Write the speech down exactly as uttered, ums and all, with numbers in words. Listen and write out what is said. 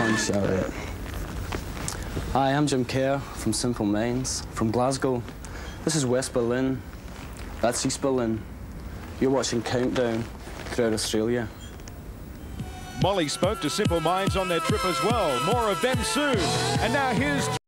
punch, all right. Hi, I'm Jim Kerr from Simple Minds, from Glasgow. This is West Berlin. That's East Berlin. You're watching Countdown throughout Australia. Molly spoke to Simple Minds on their trip as well. More of them soon. And now here's...